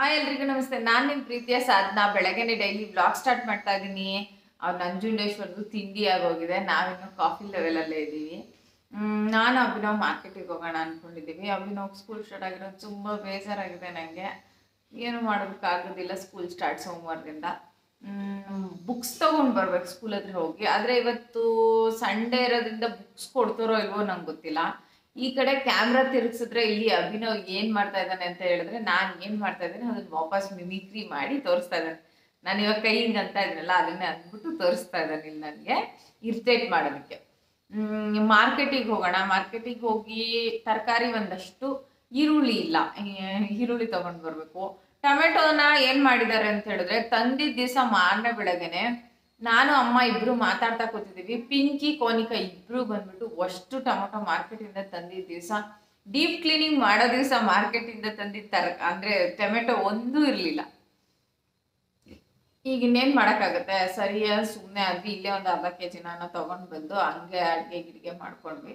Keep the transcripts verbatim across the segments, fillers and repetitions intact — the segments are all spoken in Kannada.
ಹಾಯ್ ಎಲ್ರಿಗೂ ನಮಸ್ತೆ. ನಾನು ನಿಮ್ಮ ಪ್ರೀತಿಯ ಸಾಧನಾ. ಬೆಳಗ್ಗೆನೆ ಡೈಲಿ ಬ್ಲಾಗ್ ಸ್ಟಾರ್ಟ್ ಮಾಡ್ತಾ ಇದ್ದೀನಿ. ಅವ್ರು ನಂಜುಂಡೇಶ್ವರದ್ದು ತಿಂಡಿ ಆಗೋಗಿದೆ, ನಾವಿನ್ನು ಕಾಫಿ ಲೆವೆಲಲ್ಲೇ ಇದ್ದೀವಿ. ನಾನು ಅಭಿನವ್ ಮಾರ್ಕೆಟಿಗೆ ಹೋಗೋಣ ಅಂದ್ಕೊಂಡಿದ್ದೀವಿ. ಅಭಿನವ್ ಸ್ಕೂಲ್ ಸ್ಟಾರ್ಟ್ ಆಗಿರೋದು ತುಂಬ ಬೇಜಾರಾಗಿದೆ ನನಗೆ. ಏನು ಮಾಡೋದಕ್ಕಾಗೋದಿಲ್ಲ, ಸ್ಕೂಲ್ ಸ್ಟಾರ್ಟ್ ಸೋಮವಾರದಿಂದ. ಬುಕ್ಸ್ ತೊಗೊಂಡು ಬರ್ಬೇಕು ಸ್ಕೂಲ್ ಹತ್ರ ಹೋಗಿ. ಆದರೆ ಇವತ್ತು ಸಂಡೇ ಇರೋದ್ರಿಂದ ಬುಕ್ಸ್ ಕೊಡ್ತಾರೋ ಇಲ್ವೋ ನಂಗೆ ಗೊತ್ತಿಲ್ಲ. ಈ ಕಡೆ ಕ್ಯಾಮ್ರಾ ತಿರುಗಿಸಿದ್ರೆ ಇಲ್ಲಿ ಅಭಿನವ್ ಏನು ಮಾಡ್ತಾ ಇದ್ದಾನೆ ಅಂತ ಹೇಳಿದ್ರೆ ನಾನು ಏನು ಮಾಡ್ತಾ ಇದ್ದೇನೆ ಅದನ್ನು ವಾಪಸ್ ಮಿಮಿಕ್ರಿ ಮಾಡಿ ತೋರಿಸ್ತಾ ಇದ್ದಾನೆ. ನಾನು ಇವಾಗ ಕೈ ಹಿಂಗೆ ಅಂತ ಇದ್ದೀನಲ್ಲ ಅದನ್ನೇ ಅಂದ್ಬಿಟ್ಟು ತೋರಿಸ್ತಾ ಇದ್ದಾನೆ ಇಲ್ಲಿ ನನಗೆ ಇರಿಟೇಟ್ ಮಾಡೋದಕ್ಕೆ. ಮಾರ್ಕೆಟಿಗೆ ಹೋಗೋಣ. ಮಾರ್ಕೆಟಿಗೆ ಹೋಗಿ ತರಕಾರಿ ಒಂದಷ್ಟು, ಈರುಳ್ಳಿ ಇಲ್ಲ, ಈರುಳ್ಳಿ ತೊಗೊಂಡು ಬರಬೇಕು. ಟೊಮೆಟೊನ ಏನು ಮಾಡಿದ್ದಾರೆ ಅಂತ ಹೇಳಿದ್ರೆ ತಂದಿದ್ದ ದಿವಸ ಮಾರನೇ ಬೆಳಗ್ಗೆನೆ ನಾನು ಅಮ್ಮ ಇಬ್ರು ಮಾತಾಡ್ತಾ ಕೂತಿದ್ದೀವಿ. ಪಿಂಕಿ ಕೋನಿಕಾ ಇಬ್ರು ಬಂದ್ಬಿಟ್ಟು ಅಷ್ಟು ಟೊಮೊಟೊ ಮಾರ್ಕೆಟಿಂದ ತಂದಿದ್ದ ದಿವಸ, ಡೀಪ್ ಕ್ಲೀನಿಂಗ್ ಮಾಡೋ ದಿವಸ ಮಾರ್ಕೆಟಿಂದ ತಂದಿದ್ದ ತರ ಅಂದ್ರೆ ಟೊಮೆಟೊ ಒಂದೂ ಇರಲಿಲ್ಲ. ಈಗ ಇನ್ನೇನು ಮಾಡೋಕ್ಕಾಗತ್ತೆ, ಸರಿಯ ಸುಮ್ಮನೆ ಆದ್ವಿ. ಇಲ್ಲೇ ಒಂದು ಅರ್ಧ ಕೆ ಜಿ ನಾನು ತೊಗೊಂಡು ಬಂದು ಹಂಗೆ ಅಡುಗೆ ಗಿಡಿಗೆ ಮಾಡ್ಕೊಂಡ್ವಿ.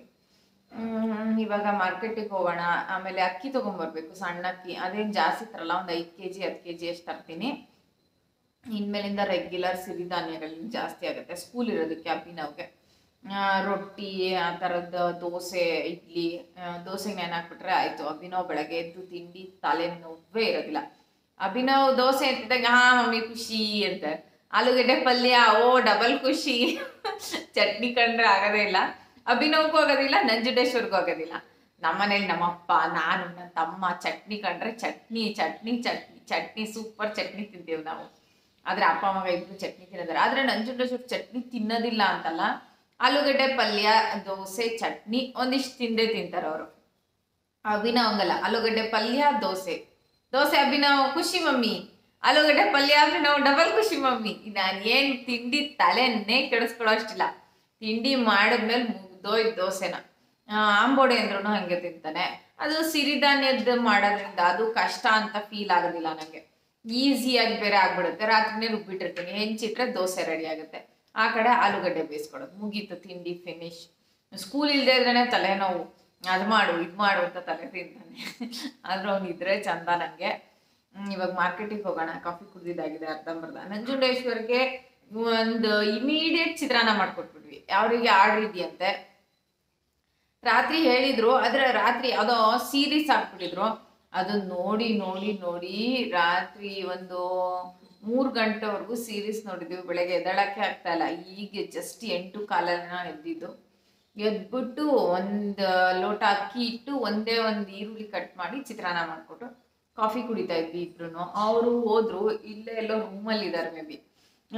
ಇವಾಗ ಮಾರ್ಕೆಟಿಗೆ ಹೋಗೋಣ. ಆಮೇಲೆ ಅಕ್ಕಿ ತೊಗೊಂಬರ್ಬೇಕು, ಸಣ್ಣ ಅಕ್ಕಿ. ಅದೇನು ಜಾಸ್ತಿ ತರಲ್ಲ, ಒಂದು ಐದು ಕೆ ಜಿ ಹತ್ತು ಕೆ ಜಿ ಅಷ್ಟು ತರ್ತೀನಿ. ಇನ್ಮೇಲಿಂದ ರೆಗ್ಯುಲರ್ ಸಿರಿಧಾನ್ಯಗಳು ಜಾಸ್ತಿ ಆಗುತ್ತೆ ಸ್ಕೂಲ್ ಇರೋದಕ್ಕೆ. ಅಭಿನವ್ಗೆ ರೊಟ್ಟಿ ಆ ಥರದ್ದು, ದೋಸೆ, ಇಡ್ಲಿ. ದೋಸೆಗೆ ನೆನೆ ಹಾಕ್ಬಿಟ್ರೆ ಆಯಿತು. ಅಭಿನವ್ ಬೆಳಗ್ಗೆ ಎದ್ದು ತಿಂಡಿ ತಲೆ ನೋವೇ ಇರೋದಿಲ್ಲ. ಅಭಿನವ್ ದೋಸೆ ಎತ್ತಿದಾಗ ಹಾ ಮಮ್ಮಿ ಖುಷಿ ಅಂತ, ಆಲೂಗಡ್ಡೆ ಪಲ್ಯ ಓ ಡಬಲ್ ಖುಷಿ. ಚಟ್ನಿ ಕಂಡ್ರೆ ಆಗೋದೇ ಇಲ್ಲ. ಅಭಿನವ್ಗೂ ಆಗೋದಿಲ್ಲ, ನಂಜುಂಡೇಶ್ವರ್ಗೂ ಆಗೋದಿಲ್ಲ. ನಮ್ಮನೇಲಿ ನಮ್ಮಪ್ಪ, ನಾನು, ನನ್ನ ತಮ್ಮ ಚಟ್ನಿ ಕಂಡ್ರೆ ಚಟ್ನಿ ಚಟ್ನಿ ಚಟ್ನಿ ಚಟ್ನಿ ಸೂಪರ್ ಚಟ್ನಿ ತಿಂತೀವಿ ನಾವು. ಆದರೆ ಅಪ್ಪ ಮಗ ಇಬ್ಬರು ಚಟ್ನಿ ತಿನ್ನೋದಾರೆ. ಆದರೆ ನಂಜುಂಡೇಶ್ವರ ಚಟ್ನಿ ತಿನ್ನೋದಿಲ್ಲ ಅಂತಲ್ಲ, ಆಲೂಗಡ್ಡೆ ಪಲ್ಯ, ದೋಸೆ, ಚಟ್ನಿ ಒಂದಿಷ್ಟು ತಿಂದೇ ತಿಂತಾರೆ ಅವರು. ಅಭಿನವ್ ಹಂಗಲ್ಲ, ಆಲೂಗಡ್ಡೆ ಪಲ್ಯ, ದೋಸೆ ದೋಸೆ ಅಭಿನವ್ ಖುಷಿ ಮಮ್ಮಿ, ಆಲೂಗಡ್ಡೆ ಪಲ್ಯ ಅಭಿನವ್ ಡಬಲ್ ಖುಷಿ ಮಮ್ಮಿ. ನಾನು ಏನು ತಿಂಡಿ ತಲೆನೇ ಕೆಡಿಸ್ಕೊಳ್ಳೋ ಅಷ್ಟಿಲ್ಲ. ತಿಂಡಿ ಮಾಡಿದ್ಮೇಲೆ ಮುಗ್ದೋಯ್ತು ದೋಸೆನ. ಆಂಬೋಡೆ ಅಂದ್ರೂ ಹಂಗೆ ತಿಂತಾನೆ. ಅದು ಸಿರಿಧಾನ್ಯದ ಮಾಡೋದ್ರಿಂದ ಅದು ಕಷ್ಟ ಅಂತ ಫೀಲ್ ಆಗೋದಿಲ್ಲ ನನಗೆ. ಈಸಿಯಾಗಿ ಬೇರೆ ಆಗ್ಬಿಡುತ್ತೆ. ರಾತ್ರಿನೇ ರುಬ್ಬಿಟ್ಟಿರ್ತೀನಿ, ಹೆಂಚಿಟ್ರೆ ದೋಸೆ ರೆಡಿ ಆಗುತ್ತೆ. ಆ ಕಡೆ ಆಲೂಗಡ್ಡೆ ಬೇಯಿಸ್ಕೊಡೋದು, ಮುಗೀತು, ತಿಂಡಿ ಫಿನಿಶ್. ಸ್ಕೂಲ್ ಇಲ್ಲದೆ ಇದ್ರೇ ತಲೆನೋವು, ಅದು ಮಾಡು ಇದು ಮಾಡು ಅಂತ ತಲೆ ತಿಂತಾನೆ. ಆದ್ರೆ ಅವ್ನು ಇದ್ರೆ ಚಂದ ನನಗೆ. ಇವಾಗ ಮಾರ್ಕೆಟಿಗೆ ಹೋಗೋಣ. ಕಾಫಿ ಕುಡ್ದಿದ್ದಾಗಿದೆ ಅರ್ಧಂಬರ್ಧ. ನಂಜುಂಡೇಶ್ವರ್ಗೆ ಒಂದು ಇಮಿಡಿಯೇಟ್ ಚಿತ್ರಾನ್ನ ಮಾಡ್ಕೊಟ್ಬಿಟ್ವಿ. ಅವರಿಗೆ ಆರ್ಡ್ರ್ ಇದೆಯಂತೆ. ರಾತ್ರಿ ಹೇಳಿದ್ರು, ಆದರೆ ರಾತ್ರಿ ಯಾವುದೋ ಸೀರೀಸ್ ಹಾಕ್ಬಿಟ್ಟಿದ್ರು. ಅದು ನೋಡಿ ನೋಡಿ ನೋಡಿ ರಾತ್ರಿ ಒಂದು ಮೂರು ಗಂಟೆವರೆಗೂ ಸೀರೀಸ್ ನೋಡಿದ್ವಿ. ಬೆಳಗ್ಗೆ ಎದ್ದೇಳಕ್ಕೆ ಆಗ್ತಾ ಇಲ್ಲ. ಈಗ ಜಸ್ಟ್ ಎಂಟು ಕಾಲಲ್ಲಿ ನಾನು ಎದ್ದಿದ್ದು. ಎದ್ಬಿಟ್ಟು ಒಂದು ಲೋಟ ಅಕ್ಕಿ ಇಟ್ಟು ಒಂದೇ ಒಂದು ಈರುಳ್ಳಿ ಕಟ್ ಮಾಡಿ ಚಿತ್ರಾನ್ನ ಮಾಡಿಕೊಟ್ಟು ಕಾಫಿ ಕುಡಿತಾ ಇದ್ವಿ ಇಬ್ರು. ಅವರು ಹೋದ್ರು, ಇಲ್ಲೇ ಎಲ್ಲೋ ರೂಮಲ್ಲಿದ್ದಾರೆ ಮೇ ಬಿ.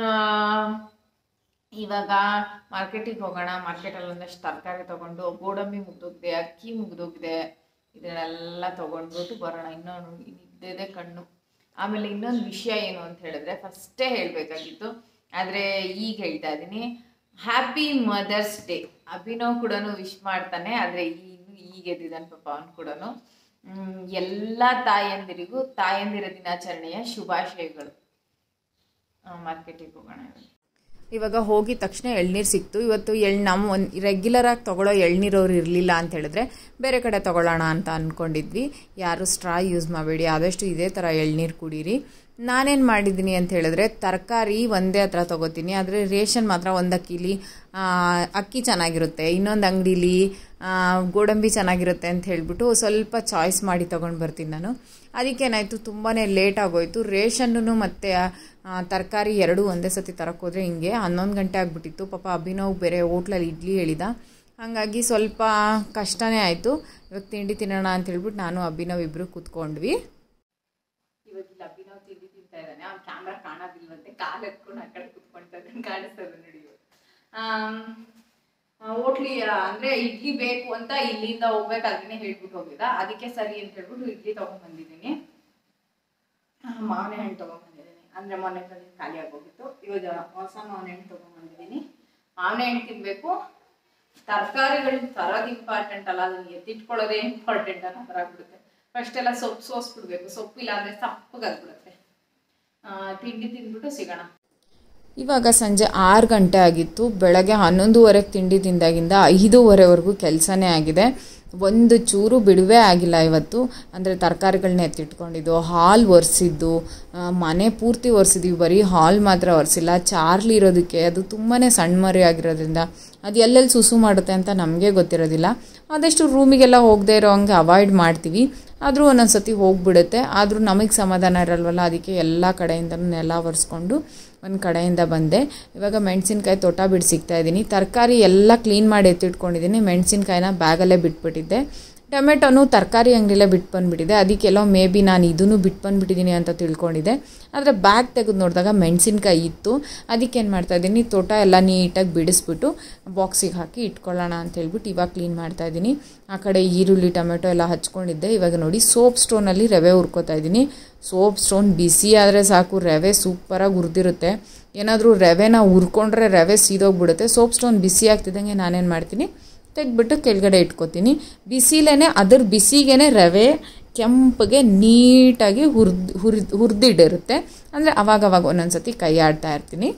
ಇವಾಗ ಮಾರ್ಕೆಟಿಗೆ ಹೋಗೋಣ. ಮಾರ್ಕೆಟಲ್ಲಿ ಒಂದಷ್ಟು ತರಕಾರಿ ತೊಗೊಂಡು, ಗೋಡಂಬಿ ಮುಗ್ದೋಗಿದೆ, ಅಕ್ಕಿ ಮುಗ್ದೋಗಿದೆ, ಇದನ್ನೆಲ್ಲ ತೊಗೊಂಡ್ಬಿಟ್ಟು ಬರೋಣ. ಇನ್ನೊಂದು ನಿದ್ದೆದೆ ಕಣ್ಣು. ಆಮೇಲೆ ಇನ್ನೊಂದು ವಿಷಯ ಏನು ಅಂತ ಹೇಳಿದ್ರೆ ಫಸ್ಟೇ ಹೇಳಬೇಕಾಗಿತ್ತು, ಆದರೆ ಈಗ ಹೇಳ್ತಾ ಇದ್ದೀನಿ. Happy mother's day. ಅಭಿನವ್ ಕೂಡ ವಿಶ್ ಮಾಡ್ತಾನೆ, ಆದರೆ ಈಗ ಈಗ ಎದ್ದಿದ್ದಾನೆ ಪಾಪ ಅವನು ಕೂಡ. ಎಲ್ಲ ತಾಯಂದಿರಿಗೂ ತಾಯಂದಿರ ದಿನಾಚರಣೆಯ ಶುಭಾಶಯಗಳು. ಮಾರ್ಕೆಟಿಗೆ ಹೋಗೋಣ. ಇವಾಗ ಹೋಗಿದ ತಕ್ಷಣ ಎಳ್ನೀರು ಸಿಕ್ತು. ಇವತ್ತು ಎಳ್ ನಮ್ಮ ಒಂದು ರೆಗ್ಯುಲರಾಗಿ ತೊಗೊಳ್ಳೋ ಎಳ್ನೀರವ್ರು ಇರಲಿಲ್ಲ ಅಂತ ಹೇಳಿದ್ರೆ ಬೇರೆ ಕಡೆ ತೊಗೊಳ್ಳೋಣ ಅಂತ ಅಂದ್ಕೊಂಡಿದ್ವಿ. ಯಾರು ಸ್ಟ್ರಾ ಯೂಸ್ ಮಾಡಬೇಡಿ, ಆದಷ್ಟು ಇದೇ ಥರ ಎಳ್ನೀರು ಕುಡೀರಿ. ನಾನೇನು ಮಾಡಿದ್ದೀನಿ ಅಂತ ಹೇಳಿದ್ರೆ ತರಕಾರಿ ಒಂದೇ ಹತ್ರ ತೊಗೋತೀನಿ, ಆದರೆ ರೇಷನ್ ಮಾತ್ರ ಒಂದು ಅಕ್ಕಿಲಿ ಅಕ್ಕಿ ಚೆನ್ನಾಗಿರುತ್ತೆ, ಇನ್ನೊಂದು ಅಂಗಡೀಲಿ ಗೋಡಂಬಿ ಚೆನ್ನಾಗಿರುತ್ತೆ ಅಂತ ಹೇಳಿಬಿಟ್ಟು ಸ್ವಲ್ಪ ಚಾಯ್ಸ್ ಮಾಡಿ ತೊಗೊಂಡು ಬರ್ತೀನಿ ನಾನು. ಅದಕ್ಕೇನಾಯಿತು, ತುಂಬಾ ಲೇಟ್ ಆಗೋಯ್ತು. ರೇಷನ್ನು ಮತ್ತು ತರಕಾರಿ ಎರಡೂ ಒಂದೇ ಸತಿ ತರಕ್ಕೆ ಹೋದರೆ ಹಿಂಗೆ ಹನ್ನೊಂದು ಗಂಟೆ ಆಗಿಬಿಟ್ಟಿತ್ತು. ಪಾಪ ಅಭಿನವ್ ಬೇರೆ ಹೋಟ್ಲಲ್ಲಿ ಇಡ್ಲಿ ಹೇಳಿದ, ಹಾಗಾಗಿ ಸ್ವಲ್ಪ ಕಷ್ಟನೇ ಆಯಿತು. ಇವಾಗ ತಿಂಡಿ ತಿನ್ನೋಣ ಅಂತ ಹೇಳ್ಬಿಟ್ಟು ನಾನು ಅಭಿನವ್ ಇಬ್ಬರು ಕೂತ್ಕೊಂಡ್ವಿ. ಇವಾಗ ಇಲ್ಲಿ ಅಭಿನವ್ ತಿಂಡಿ ತಿಂತಾ ಇದ್ದಾನೆ. ಅವ್ನು ಕ್ಯಾಮ್ರಾ ಕಾಣೋದಿಲ್ವಂತೆ, ಕಾಲು ಎತ್ಕೊಂಡು ಆ ಕಡೆ ಕುತ್ಕೊಳ್ತಾ ಇದ್ದಾನೆ, ಕಾಣಿಸ್ತದೆ ನೋಡಿ. ಹೋಟ್ಲಿ ಅಂದರೆ ಇಡ್ಲಿ ಬೇಕು ಅಂತ ಇಲ್ಲಿಂದ ಹೋಗ್ಬೇಕಾದ್ರೆ ಹೇಳ್ಬಿಟ್ಟು ಹೋಗಿದ್ದ. ಅದಕ್ಕೆ ಸರಿ ಅಂತ ಹೇಳ್ಬಿಟ್ಟು ಇಡ್ಲಿ ತೊಗೊಂಡ್ಬಂದಿದ್ದೀನಿ. ಮಾವಿನ ಹಣ್ಣು ತೊಗೊಂಡ್ಬಂದಿದ್ದೀನಿ, ಅಂದರೆ ಮೊನ್ನೆ ಖಾಲಿ ಆಗೋಗಿತ್ತು. ಇವಾಗ ಹೊಸ ಮಾವಿನ ಹಣ್ಣು ತೊಗೊಂಡ್ಬಂದಿದ್ದೀನಿ. ಮಾವಿನ ಹಣ್ಣು ತಿನ್ನಬೇಕು. ತರಕಾರಿಗಳು ತರೋದು ಇಂಪಾರ್ಟೆಂಟ್ ಅಲ್ಲ, ಅದನ್ನು ಎತ್ತಿಟ್ಕೊಳ್ಳೋದೇ ಇಂಪಾರ್ಟೆಂಟ್ ಅನ್ನೋ ಥರ ಆಗ್ಬಿಡುತ್ತೆ. ಫಸ್ಟ್ ಎಲ್ಲ ಸೊಪ್ಪು ಸೋಸ್ಬಿಡ್ಬೇಕು, ಸೊಪ್ಪಿಲ್ಲ ಅಂದರೆ ಸಪ್ಪಗಾಗ್ಬಿಡುತ್ತೆ. ತಿಂಡಿ ತಿಂದ್ಬಿಟ್ಟು ಸಿಗೋಣ. ಇವಾಗ ಸಂಜೆ ಆರು ಗಂಟೆ ಆಗಿತ್ತು. ಬೆಳಗ್ಗೆ ಹನ್ನೊಂದುವರೆಗೆ ತಿಂಡಿ ತಿಂದಾಗಿಂದ ಐದೂವರೆವರೆಗೂ ಕೆಲಸನೇ ಆಗಿದೆ. ಒಂದು ಚೂರು ಬಿಡುವೇ ಆಗಿಲ್ಲ ಇವತ್ತು. ಅಂದರೆ ತರಕಾರಿಗಳನ್ನ ಎತ್ತಿಟ್ಕೊಂಡಿದ್ದು, ಹಾಲ್ ಒರೆಸಿದ್ದು, ಮನೆ ಪೂರ್ತಿ ಒರೆಸಿದ್ವಿ, ಬರೀ ಹಾಲ್ ಮಾತ್ರ ಒರೆಸಿಲ್ಲ. ಚಾರ್ಲಿ ಇರೋದಕ್ಕೆ ಅದು ತುಂಬಾ ಸಣ್ಣ ಮರಿ ಆಗಿರೋದ್ರಿಂದ ಅದು ಎಲ್ಲೆಲ್ಲಿ ಸುಸು ಮಾಡುತ್ತೆ ಅಂತ ನಮಗೆ ಗೊತ್ತಿರೋದಿಲ್ಲ. ಆದಷ್ಟು ರೂಮಿಗೆಲ್ಲ ಹೋಗದೆ ಇರೋ ಹಂಗೆ ಅವಾಯ್ಡ್ ಮಾಡ್ತೀವಿ. ಆದರೂ ಒಂದೊಂದು ಸತಿ ಹೋಗಿಬಿಡುತ್ತೆ. ಆದರೂ ನಮಗೆ ಸಮಾಧಾನ ಇರಲ್ವಲ್ಲ, ಅದಕ್ಕೆ ಎಲ್ಲ ಕಡೆಯಿಂದನೂ ನೆಲ ಒರೆಸ್ಕೊಂಡು ಒಂದು ಕಡೆಯಿಂದ ಬಂದೆ. ಇವಾಗ ಮೆಣಸಿನ್ಕಾಯಿ ತೋಟ ಬಿಟ್ಟು ಸಿಗ್ತಾ ಇದ್ದೀನಿ. ತರಕಾರಿ ಎಲ್ಲ ಕ್ಲೀನ್ ಮಾಡಿ ಎತ್ತಿಟ್ಕೊಂಡಿದ್ದೀನಿ. ಮೆಣಸಿನ್ಕಾಯಿನ ಬ್ಯಾಗಲ್ಲೇ ಬಿಟ್ಬಿಟ್ಟಿದ್ದೆ. ಟೊಮೆಟೊನು ತರಕಾರಿ ಅಂಗಡಿಲೇ ಬಿಟ್ಟು ಬಂದುಬಿಟ್ಟಿದೆ. ಅದಕ್ಕೆಲ್ಲೋ ಮೇ ಬಿ ನಾನು ಇದನ್ನು ಬಿಟ್ಟು ಬಂದುಬಿಟ್ಟಿದ್ದೀನಿ ಅಂತ ತಿಳ್ಕೊಂಡಿದ್ದೆ. ಆದರೆ ಬ್ಯಾಗ್ ತೆಗೆದು ನೋಡಿದಾಗ ಮೆಣಸಿನ್ಕಾಯಿ ಇತ್ತು. ಅದಕ್ಕೇನು ಮಾಡ್ತಾಯಿದ್ದೀನಿ, ತೋಟ ಎಲ್ಲ ನೀಟಾಗಿ ಬಿಡಿಸ್ಬಿಟ್ಟು ಬಾಕ್ಸಿಗೆ ಹಾಕಿ ಇಟ್ಕೊಳ್ಳೋಣ ಅಂತ ಹೇಳ್ಬಿಟ್ಟು ಇವಾಗ ಕ್ಲೀನ್ ಮಾಡ್ತಾಯಿದ್ದೀನಿ. ಆ ಕಡೆ ಈರುಳ್ಳಿ ಟೊಮೆಟೊ ಎಲ್ಲ ಹಚ್ಕೊಂಡಿದ್ದೆ. ಇವಾಗ ನೋಡಿ ಸೋಪ್ ಸ್ಟೋನಲ್ಲಿ ರವೆ ಹುರ್ಕೋತಾ ಇದ್ದೀನಿ. ಸೋಪ್ ಸ್ಟೋನ್ ಬಿಸಿ ಆದರೆ ಸಾಕು, ರವೆ ಸೂಪರಾಗಿ ಹುರಿದಿರುತ್ತೆ. ಏನಾದರೂ ರವೆನ ಹುರ್ಕೊಂಡ್ರೆ ರವೆ ಸೀದೋಗ್ಬಿಡುತ್ತೆ. ಸೋಪ್ ಸ್ಟೋನ್ ಬಿಸಿ ಆಗ್ತಿದ್ದಂಗೆ ನಾನೇನು ಮಾಡ್ತೀನಿ, ತೆಗೆದ್ಬಿಟ್ಟು ಕೆಳಗಡೆ ಇಟ್ಕೋತೀನಿ. ಬಿಸಿಲೇ ಅದ್ರ ಬಿಸಿಗೇ ರವೆ ಕೆಂಪಗೆ ನೀಟಾಗಿ ಹುರಿದು ಹುರಿದು ಹುರಿದಿಟ್ಟಿರುತ್ತೆ. ಅಂದರೆ ಅವಾಗವಾಗ ಒಂದೊಂದು ಸತಿ ಕೈ ಆಡ್ತಾ ಇರ್ತೀನಿ.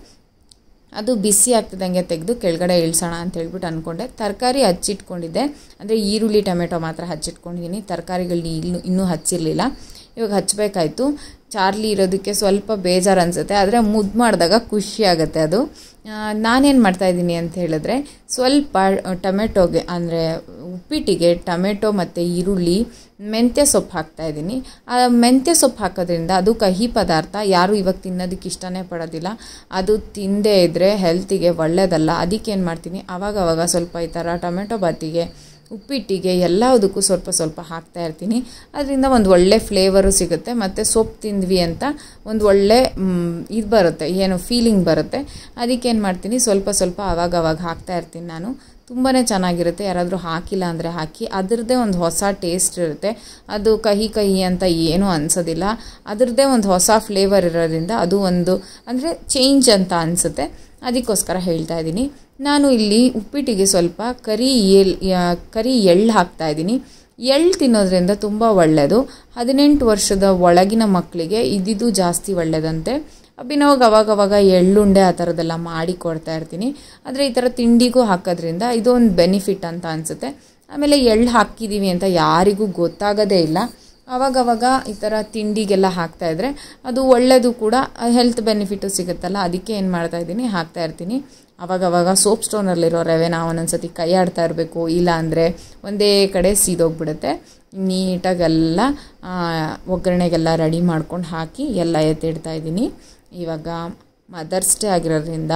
ಅದು ಬಿಸಿ ಆಗ್ತಿದ್ದಂಗೆ ತೆಗೆದು ಕೆಳಗಡೆ ಇಳಿಸೋಣ ಅಂತ ಹೇಳ್ಬಿಟ್ಟು ಅಂದ್ಕೊಂಡೆ. ತರಕಾರಿ ಹಚ್ಚಿಟ್ಕೊಂಡಿದ್ದೆ, ಅಂದರೆ ಈರುಳ್ಳಿ ಟೊಮೆಟೊ ಮಾತ್ರ ಹಚ್ಚಿಟ್ಕೊಂಡಿದ್ದೀನಿ. ತರಕಾರಿಗಳನ್ನ ಇನ್ನೂ ಇನ್ನೂ ಹಚ್ಚಿರಲಿಲ್ಲ. ಇವಾಗ ಹಚ್ಚಬೇಕಾಯ್ತು. ಚಾರ್ಲಿ ಇರೋದಕ್ಕೆ ಸ್ವಲ್ಪ ಬೇಜಾರು ಅನಿಸುತ್ತೆ, ಆದರೆ ಮುದ್ದು ಮಾಡಿದಾಗ ಖುಷಿ ಆಗುತ್ತೆ. ಅದು ನಾನೇನು ಮಾಡ್ತಾಯಿದ್ದೀನಿ ಅಂತ ಹೇಳಿದ್ರೆ, ಸ್ವಲ್ಪ ಟೊಮೆಟೊಗೆ ಅಂದರೆ ಉಪ್ಪಿಟ್ಟಿಗೆ ಟೊಮೆಟೊ ಮತ್ತು ಈರುಳ್ಳಿ ಮೆಂತ್ಯ ಸೊಪ್ಪು ಹಾಕ್ತಾಯಿದ್ದೀನಿ. ಆ ಮೆಂತ್ಯ ಸೊಪ್ಪು ಹಾಕೋದ್ರಿಂದ ಅದು ಕಹಿ ಪದಾರ್ಥ, ಯಾರು ಇವಾಗ ತಿನ್ನೋದಕ್ಕೆ ಇಷ್ಟನೇ ಪಡೋದಿಲ್ಲ. ಅದು ತಿಂದೇ ಇದ್ದರೆ ಹೆಲ್ತಿಗೆ ಒಳ್ಳೆಯದಲ್ಲ. ಅದಕ್ಕೇನು ಮಾಡ್ತೀನಿ, ಆವಾಗವಾಗ ಸ್ವಲ್ಪ ಈ ಥರ ಟೊಮೆಟೊ ಬಾತಿಗೆ, ಉಪ್ಪಿಟ್ಟಿಗೆ ಎಲ್ಲದಕ್ಕೂ ಸ್ವಲ್ಪ ಸ್ವಲ್ಪ ಹಾಕ್ತಾ ಇರ್ತೀನಿ. ಅದರಿಂದ ಒಂದು ಒಳ್ಳೆ ಫ್ಲೇವರು ಸಿಗುತ್ತೆ ಮತ್ತು ಸೊಪ್ಪು ತಿಂದ್ವಿ ಅಂತ ಒಂದು ಒಳ್ಳೆ ಇದು ಬರುತ್ತೆ, ಏನು ಫೀಲಿಂಗ್ ಬರುತ್ತೆ. ಅದಕ್ಕೇನು ಮಾಡ್ತೀನಿ, ಸ್ವಲ್ಪ ಸ್ವಲ್ಪ ಆವಾಗವಾಗ ಹಾಕ್ತಾ ಇರ್ತೀನಿ ನಾನು. ತುಂಬಾ ಚೆನ್ನಾಗಿರುತ್ತೆ. ಯಾರಾದರೂ ಹಾಕಿಲ್ಲ ಅಂದರೆ ಹಾಕಿ, ಅದರದ್ದೇ ಒಂದು ಹೊಸ ಟೇಸ್ಟ್ ಇರುತ್ತೆ. ಅದು ಕಹಿ ಕಹಿ ಅಂತ ಏನೂ ಅನಿಸೋದಿಲ್ಲ. ಅದರದ್ದೇ ಒಂದು ಹೊಸ ಫ್ಲೇವರ್ ಇರೋದ್ರಿಂದ ಅದು ಒಂದು ಅಂದರೆ ಚೇಂಜ್ ಅಂತ ಅನಿಸುತ್ತೆ. ಅದಕ್ಕೋಸ್ಕರ ಹೇಳ್ತಾ ಇದ್ದೀನಿ. ನಾನು ಇಲ್ಲಿ ಉಪ್ಪಿಟ್ಟಿಗೆ ಸ್ವಲ್ಪ ಕರಿ ಎಳ್ ಕರಿ ಎಳ್ಳು ಹಾಕ್ತಾಯಿದ್ದೀನಿ. ಎಳ್ಳು ತಿನ್ನೋದ್ರಿಂದ ತುಂಬ ಒಳ್ಳೆಯದು. ಹದಿನೆಂಟು ವರ್ಷದ ಒಳಗಿನ ಮಕ್ಕಳಿಗೆ ಇದ್ದಿದ್ದು ಜಾಸ್ತಿ ಒಳ್ಳೆಯದಂತೆ. ಅಭಿನವಾಗ ಅವಾಗವಾಗ ಎಳ್ಳುಂಡೆ ಆ ಥರದ್ದೆಲ್ಲ ಮಾಡಿ ಕೊಡ್ತಾ ಇರ್ತೀನಿ. ಆದರೆ ಈ ಥರ ತಿಂಡಿಗೂ ಹಾಕೋದ್ರಿಂದ ಇದು ಒಂದು ಬೆನಿಫಿಟ್ ಅಂತ ಅನಿಸುತ್ತೆ. ಆಮೇಲೆ ಎಳ್ಳು ಹಾಕಿದ್ದೀವಿ ಅಂತ ಯಾರಿಗೂ ಗೊತ್ತಾಗೋದೇ ಇಲ್ಲ. ಆವಾಗವಾಗ ಈ ಥರ ತಿಂಡಿಗೆಲ್ಲ ಹಾಕ್ತಾಯಿದ್ರೆ ಅದು ಒಳ್ಳೆಯದು ಕೂಡ, ಹೆಲ್ತ್ ಬೆನಿಫಿಟು ಸಿಗುತ್ತಲ್ಲ. ಅದಕ್ಕೆ ಏನು ಮಾಡ್ತಾಯಿದ್ದೀನಿ, ಹಾಕ್ತಾಯಿರ್ತೀನಿ. ಆವಾಗವಾಗ ಸೋಪ್ ಸ್ಟೋನಲ್ಲಿರೋ ರವೆನ ಒಂದೊಂದು ಸತಿ ಕೈ ಆಡ್ತಾ ಇರಬೇಕು, ಇಲ್ಲ ಅಂದರೆ ಒಂದೇ ಕಡೆ ಸೀದೋಗ್ಬಿಡುತ್ತೆ. ನೀಟಾಗೆಲ್ಲ ಒಗ್ಗರಣೆಗೆಲ್ಲ ರೆಡಿ ಮಾಡ್ಕೊಂಡು ಹಾಕಿ ಎಲ್ಲ ಎತ್ತಿಡ್ತಾಯಿದ್ದೀನಿ. ಇವಾಗ ಮದರ್ಸ್ ಡೇ ಆಗಿರೋದ್ರಿಂದ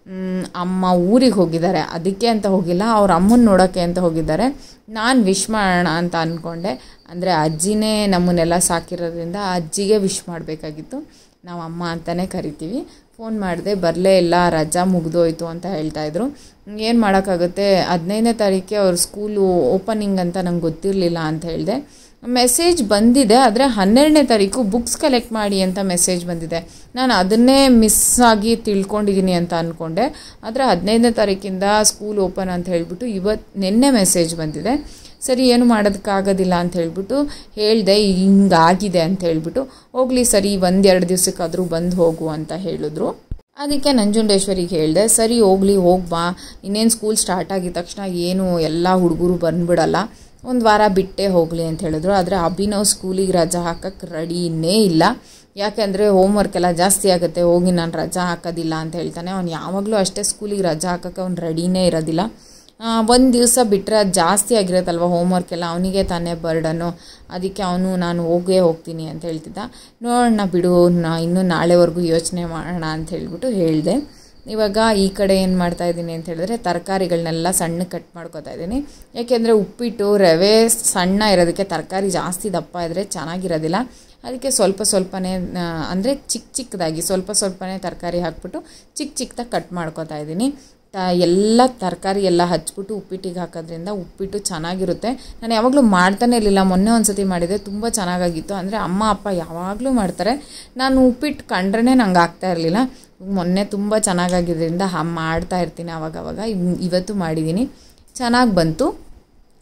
ಅಮ್ಮ ಊರಿಗೆ ಹೋಗಿದ್ದಾರೆ. ಅದಕ್ಕೆ ಅಂತ ಹೋಗಿಲ್ಲ, ಅವ್ರ ಅಮ್ಮನ ನೋಡೋಕ್ಕೆ ಅಂತ ಹೋಗಿದ್ದಾರೆ. ನಾನು ವಿಶ್ ಮಾಡೋಣ ಅಂತ ಅಂದ್ಕೊಂಡೆ. ಅಂದರೆ ಅಜ್ಜಿನೇ ನಮ್ಮನ್ನೆಲ್ಲ ಸಾಕಿರೋದ್ರಿಂದ ಅಜ್ಜಿಗೆ ವಿಶ್ ಮಾಡಬೇಕಾಗಿತ್ತು. ನಾವು ಅಮ್ಮ ಅಂತಲೇ ಕರಿತೀವಿ. ಫೋನ್ ಮಾಡಿದೆ, ಬರಲೇ ಇಲ್ಲ, ರಜಾ ಮುಗಿದೋಯ್ತು ಅಂತ ಹೇಳ್ತಾಯಿದ್ರು. ಏನು ಮಾಡೋಕ್ಕಾಗುತ್ತೆ, ಹದಿನೈದನೇ ತಾರೀಕೆ ಅವ್ರ ಸ್ಕೂಲು ಓಪನಿಂಗ್ ಅಂತ ನಂಗೆ ಗೊತ್ತಿರಲಿಲ್ಲ ಅಂತ ಹೇಳಿದೆ. ಮೆಸೇಜ್ ಬಂದಿದೆ, ಆದರೆ ಹನ್ನೆರಡನೇ ತಾರೀಕು ಬುಕ್ಸ್ ಕಲೆಕ್ಟ್ ಮಾಡಿ ಅಂತ ಮೆಸೇಜ್ ಬಂದಿದೆ. ನಾನು ಅದನ್ನೇ ಮಿಸ್ ಆಗಿ ತಿಳ್ಕೊಂಡಿದ್ದೀನಿ ಅಂತ ಅಂದ್ಕೊಂಡೆ. ಆದರೆ ಹದಿನೈದನೇ ತಾರೀಕಿಂದ ಸ್ಕೂಲ್ ಓಪನ್ ಅಂತ ಹೇಳಿಬಿಟ್ಟು ಇವತ್ತು ನಿನ್ನೆ ಮೆಸೇಜ್ ಬಂದಿದೆ. ಸರಿ, ಏನು ಮಾಡೋದಕ್ಕಾಗೋದಿಲ್ಲ ಅಂತ ಹೇಳ್ಬಿಟ್ಟು ಹೇಳಿದೆ, ಹಿಂಗಾಗಿದೆ ಅಂತ ಹೇಳ್ಬಿಟ್ಟು. ಹೋಗಲಿ ಸರಿ, ಒಂದೆರಡು ದಿವಸಕ್ಕಾದರೂ ಬಂದು ಹೋಗು ಅಂತ ಹೇಳಿದ್ರು. ಅದಕ್ಕೆ ನಂಜುಂಡೇಶ್ವರಿಗೆ ಹೇಳಿದೆ, ಸರಿ ಹೋಗಲಿ, ಹೋಗ್ಬಾ, ಇನ್ನೇನು ಸ್ಕೂಲ್ ಸ್ಟಾರ್ಟ್ ಆಗಿದ ತಕ್ಷಣ ಏನು ಎಲ್ಲ ಹುಡುಗರು ಬಂದುಬಿಡಲ್ಲ, ಒಂದು ವಾರ ಬಿಟ್ಟೇ ಹೋಗಲಿ ಅಂತ ಹೇಳಿದ್ರು. ಆದರೆ ಅಭಿನವ್ ಸ್ಕೂಲಿಗೆ ರಜಾ ಹಾಕೋಕ್ಕೆ ರೆಡಿನೇ ಇಲ್ಲ. ಯಾಕೆಂದರೆ ಹೋಮ್ವರ್ಕ್ ಎಲ್ಲ ಜಾಸ್ತಿ ಆಗುತ್ತೆ, ಹೋಗಿ ನಾನು ರಜಾ ಹಾಕೋದಿಲ್ಲ ಅಂತ ಹೇಳ್ತಾನೆ. ಅವ್ನು ಯಾವಾಗಲೂ ಅಷ್ಟೇ, ಸ್ಕೂಲಿಗೆ ರಜಾ ಹಾಕೋಕ್ಕೆ ಅವ್ನು ರೆಡಿನೇ ಇರೋದಿಲ್ಲ. ಒಂದು ದಿವಸ ಬಿಟ್ಟರೆ ಅದು ಜಾಸ್ತಿ ಆಗಿರುತ್ತಲ್ವ ಹೋಮ್ವರ್ಕ್ ಎಲ್ಲ, ಅವನಿಗೆ ತಾನೇ ಬರ್ಡನ್ನು. ಅದಕ್ಕೆ ಅವನು ನಾನು ಹೋಗೇ ಹೋಗ್ತೀನಿ ಅಂತ ಹೇಳ್ತಿದ್ದ. ನೋಡೋಣ ಬಿಡು, ನಾ ಇನ್ನೂ ನಾಳೆವರೆಗೂ ಯೋಚನೆ ಮಾಡೋಣ ಅಂತ ಹೇಳ್ಬಿಟ್ಟು ಹೇಳಿದೆ. ಇವಾಗ ಈ ಕಡೆ ಏನು ಮಾಡ್ತಾಯಿದ್ದೀನಿ ಅಂತ ಹೇಳಿದ್ರೆ, ತರಕಾರಿಗಳನ್ನೆಲ್ಲ ಸಣ್ಣ ಕಟ್ ಮಾಡ್ಕೊತಾ ಇದ್ದೀನಿ. ಯಾಕೆಂದರೆ ಉಪ್ಪಿಟ್ಟು ರವೆ ಸಣ್ಣ ಇರೋದಕ್ಕೆ ತರಕಾರಿ ಜಾಸ್ತಿ ದಪ್ಪ ಇದ್ದರೆ ಚೆನ್ನಾಗಿರೋದಿಲ್ಲ. ಅದಕ್ಕೆ ಸ್ವಲ್ಪ ಸ್ವಲ್ಪನೇ ಅಂದರೆ ಚಿಕ್ಕ ಚಿಕ್ಕದಾಗಿ ಸ್ವಲ್ಪ ಸ್ವಲ್ಪನೇ ತರಕಾರಿ ಹಾಕ್ಬಿಟ್ಟು ಚಿಕ್ಕ ಚಿಕ್ಕದಾಗಿ ಕಟ್ ಮಾಡ್ಕೊತಾ ಇದ್ದೀನಿ. ತ ಎಲ್ಲ ತರಕಾರಿ ಎಲ್ಲ ಹಚ್ಬಿಟ್ಟು ಉಪ್ಪಿಟ್ಟಿಗೆ ಹಾಕೋದ್ರಿಂದ ಉಪ್ಪಿಟ್ಟು ಚೆನ್ನಾಗಿರುತ್ತೆ. ನಾನು ಯಾವಾಗಲೂ ಮಾಡ್ತಾನೆ ಇರಲಿಲ್ಲ, ಮೊನ್ನೆ ಒಂದು ಸತಿ ಮಾಡಿದೆ, ತುಂಬ ಚೆನ್ನಾಗಾಗಿತ್ತು. ಅಂದರೆ ಅಮ್ಮ ಅಪ್ಪ ಯಾವಾಗಲೂ ಮಾಡ್ತಾರೆ, ನಾನು ಉಪ್ಪಿಟ್ಟು ಕಂಡ್ರೆ ನಂಗೆ ಆಗ್ತಾ ಇರಲಿಲ್ಲ. ಮೊನ್ನೆ ತುಂಬ ಚೆನ್ನಾಗಾಗಿದ್ದರಿಂದ ಮಾಡ್ತಾ ಇರ್ತೀನಿ ಆವಾಗವಾಗ. ಇವತ್ತು ಮಾಡಿದ್ದೀನಿ, ಚೆನ್ನಾಗಿ ಬಂತು.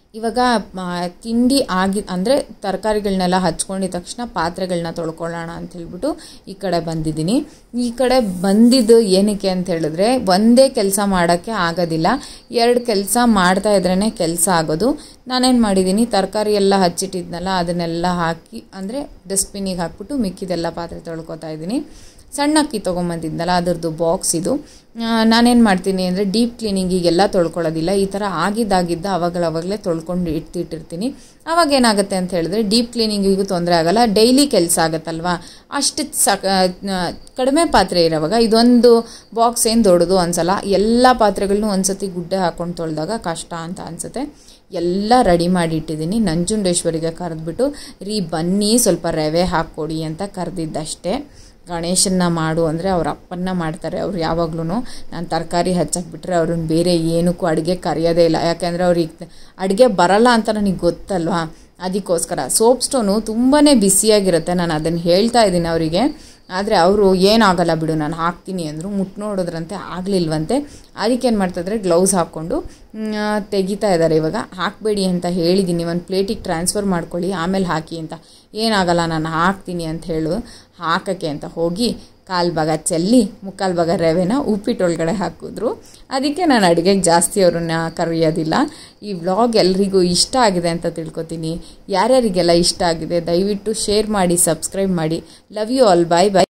ಇವಾಗ ತಿಂಡಿ ಆಗಿ ಅಂದರೆ ತರಕಾರಿಗಳನ್ನೆಲ್ಲ ಹಚ್ಕೊಂಡಿದ ತಕ್ಷಣ ಪಾತ್ರೆಗಳನ್ನ ತೊಳ್ಕೊಳ್ಳೋಣ ಅಂತ ಹೇಳ್ಬಿಟ್ಟು ಈ ಕಡೆ ಬಂದಿದ್ದೀನಿ. ಈ ಕಡೆ ಬಂದಿದ್ದು ಏನಕ್ಕೆ ಅಂತ ಹೇಳಿದ್ರೆ ಒಂದೇ ಕೆಲಸ ಮಾಡೋಕ್ಕೆ ಆಗೋದಿಲ್ಲ, ಎರಡು ಕೆಲಸ ಮಾಡ್ತಾ ಇದ್ರೇ ಕೆಲಸ ಆಗೋದು. ನಾನೇನು ಮಾಡಿದ್ದೀನಿ, ತರಕಾರಿ ಎಲ್ಲ ಹಚ್ಚಿಟ್ಟಿದ್ನಲ್ಲ ಅದನ್ನೆಲ್ಲ ಹಾಕಿ ಅಂದರೆ ಡಸ್ಟ್ಬಿನ್ನಿಗೆ ಹಾಕ್ಬಿಟ್ಟು ಮಿಕ್ಕಿದೆಲ್ಲ ಪಾತ್ರೆ ತೊಳ್ಕೊತಾ ಇದ್ದೀನಿ. ಸಣ್ಣ ಅಕ್ಕಿ ತೊಗೊಂಬಂದಿದ್ನಲ್ಲ ಅದರದ್ದು ಬಾಕ್ಸ್ ಇದು. ನಾನೇನು ಮಾಡ್ತೀನಿ ಅಂದರೆ ಡೀಪ್ ಕ್ಲೀನಿಂಗಿಗೆಲ್ಲ ತೊಳ್ಕೊಳ್ಳೋದಿಲ್ಲ, ಈ ಥರ ಆಗಿದ್ದಾಗಿದ್ದ ಅವಾಗಲವಾಗಲೇ ತೊಳ್ಕೊಂಡು ಇಡ್ತಿಟ್ಟಿರ್ತೀನಿ. ಅವಾಗ ಏನಾಗುತ್ತೆ ಅಂತ ಹೇಳಿದ್ರೆ ಡೀಪ್ ಕ್ಲೀನಿಂಗಿಗೂ ತೊಂದರೆ ಆಗೋಲ್ಲ, ಡೈಲಿ ಕೆಲಸ ಆಗುತ್ತಲ್ವ. ಅಷ್ಟು ಸಕ ಕಡಿಮೆ ಪಾತ್ರೆ ಇರೋವಾಗ ಇದೊಂದು ಬಾಕ್ಸ್ ಏನು ದೊಡ್ಡದು ಅನ್ಸಲ್ಲ. ಎಲ್ಲ ಪಾತ್ರೆಗಳನ್ನೂ ಒಂದು ಸತಿ ಗುಡ್ಡೆ ಹಾಕ್ಕೊಂಡು ತೊಳೆದಾಗ ಕಷ್ಟ ಅಂತ ಅನಿಸುತ್ತೆ. ಎಲ್ಲ ರೆಡಿ ಮಾಡಿ ಇಟ್ಟಿದ್ದೀನಿ. ನಂಜುಂಡೇಶ್ವರಿಗೆ ಕರೆದ್ಬಿಟ್ಟು ರೀ ಬನ್ನಿ ಸ್ವಲ್ಪ ರವೆ ಹಾಕ್ಕೊಡಿ ಅಂತ ಕರೆದಿದ್ದಷ್ಟೇ. ಗಣೇಶನ್ನ ಮಾಡು ಅಂದರೆ ಅವ್ರ ಅಪ್ಪನ್ನ ಮಾಡ್ತಾರೆ. ಅವ್ರು ಯಾವಾಗ್ಲೂ ನಾನು ತರಕಾರಿ ಹಚ್ಚಕ್ಬಿಟ್ರೆ ಅವ್ರನ್ನ ಬೇರೆ ಏನಕ್ಕೂ ಅಡುಗೆ ಕರೆಯೋದೇ ಇಲ್ಲ. ಯಾಕೆಂದರೆ ಅವ್ರಿಗೆ ಅಡುಗೆ ಬರಲ್ಲ ಅಂತ ನನಗೆ ಗೊತ್ತಲ್ವಾ, ಅದಕ್ಕೋಸ್ಕರ. ಸೋಪ್ ಸ್ಟೋನು ತುಂಬಾ ಬಿಸಿಯಾಗಿರುತ್ತೆ, ನಾನು ಅದನ್ನು ಹೇಳ್ತಾ ಇದ್ದೀನಿ ಅವರಿಗೆ. ಆದರೆ ಅವರು ಏನಾಗಲ್ಲ ಬಿಡು ನಾನು ಹಾಕ್ತೀನಿ ಅಂದರು. ಮುಟ್ಟು ನೋಡಿದ್ರಂತೆ ಆಗಲಿಲ್ವಂತೆ. ಅದಕ್ಕೇನು ಮಾಡ್ತಾಯಿದ್ರೆ ಗ್ಲೌಸ್ ಹಾಕ್ಕೊಂಡು ತೆಗಿತಾ ಇದ್ದಾರೆ. ಇವಾಗ ಹಾಕಬೇಡಿ ಅಂತ ಹೇಳಿದ್ದೀನಿ, ಒಂದು ಪ್ಲೇಟಿಗೆ ಟ್ರಾನ್ಸ್ಫರ್ ಮಾಡ್ಕೊಳ್ಳಿ ಆಮೇಲೆ ಹಾಕಿ ಅಂತ. ಏನಾಗಲ್ಲ ನಾನು ಹಾಕ್ತೀನಿ ಅಂತ ಹೇಳು ಹಾಕೋಕ್ಕೆ ಅಂತ ಹೋಗಿ ಕಾಲು ಭಾಗ ಚೆಲ್ಲಿ ಮುಕ್ಕಾಲು ಭಾಗ ರವೆನ ಉಪ್ಪಿಟ್ಟೊಳಗಡೆ ಹಾಕಿದ್ರು. ಅದಕ್ಕೆ ನಾನು ಅಡುಗೆಗೆ ಜಾಸ್ತಿ ಅವ್ರನ್ನ ಕರೆಯೋದಿಲ್ಲ. ಈ ವ್ಲಾಗ್ ಎಲ್ರಿಗೂ ಇಷ್ಟ ಆಗಿದೆ ಅಂತ ತಿಳ್ಕೊತೀನಿ. ಯಾರ್ಯಾರಿಗೆಲ್ಲ ಇಷ್ಟ ಆಗಿದೆ ದಯವಿಟ್ಟು ಶೇರ್ ಮಾಡಿ, ಸಬ್ಸ್ಕ್ರೈಬ್ ಮಾಡಿ. Love you all, bye bye.